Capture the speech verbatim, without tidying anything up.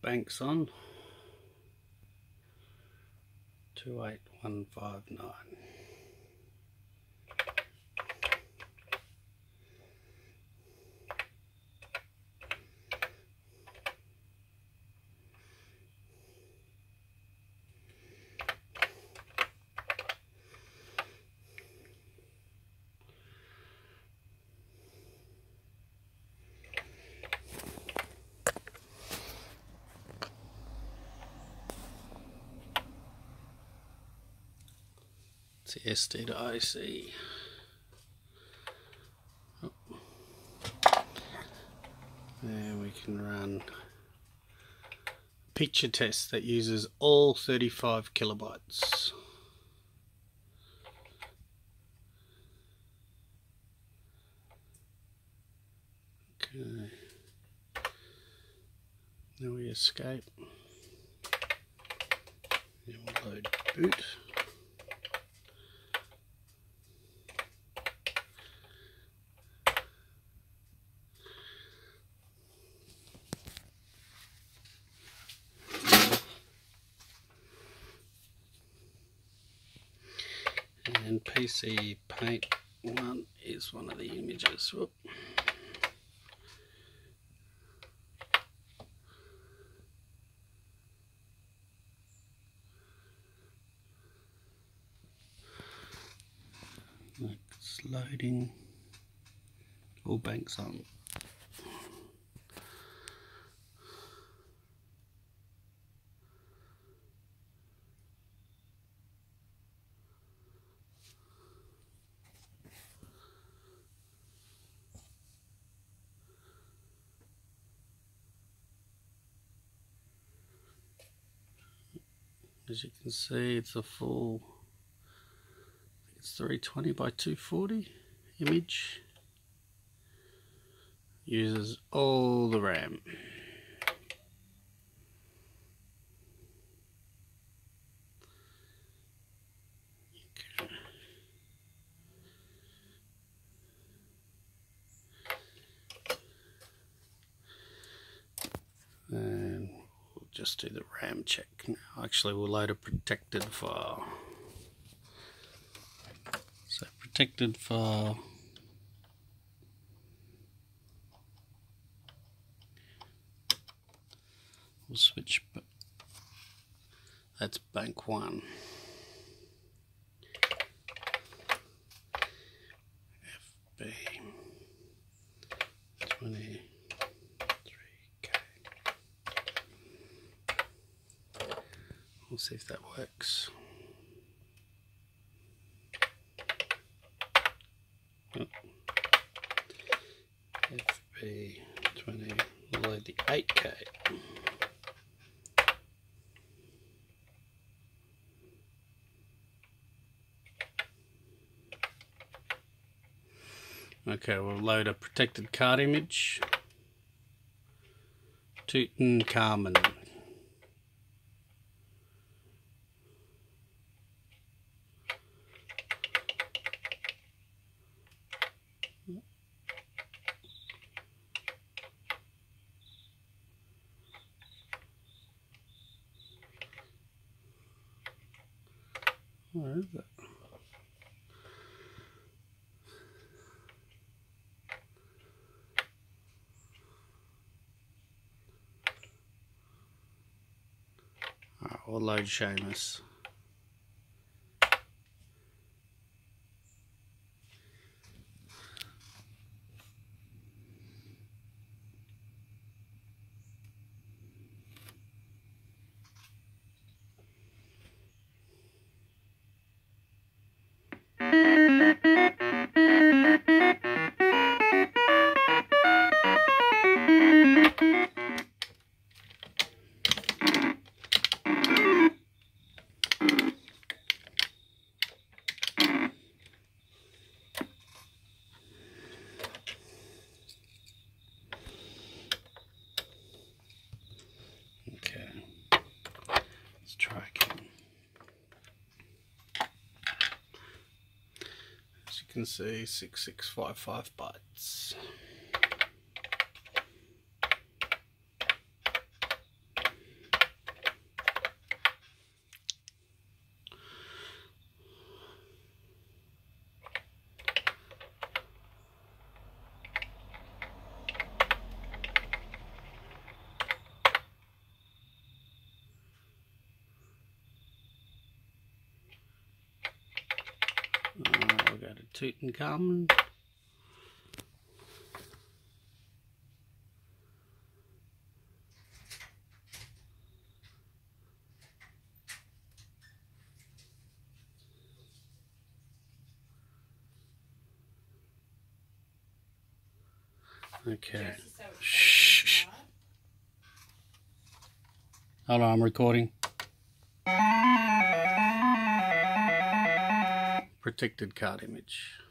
banks on. two eight one five nine. It's the S D to I C. Oh. And we can run a picture test that uses all thirty-five kilobytes. Okay. Now we escape. And we'll load boot. And P C Paint one is one of the images. Whoop. It's loading. All banks on. As you can see, it's a full, I think it's three twenty by two forty image. Uses all the RAM. Okay. And we'll just do the RAM check now. Actually, we'll load a protected file. So protected file. We'll switch. That's bank one. F B twenty. We'll see if that works. Oh. F B twenty, we'll load the eight K. Okay, we'll load a protected card image. Tutankhamun. Where is it? Alright, we'll load Seamus. Try again. As you can see, six six five five bytes. Tutankhamun. Okay. Shh. Hold on, I'm recording. Protected card image.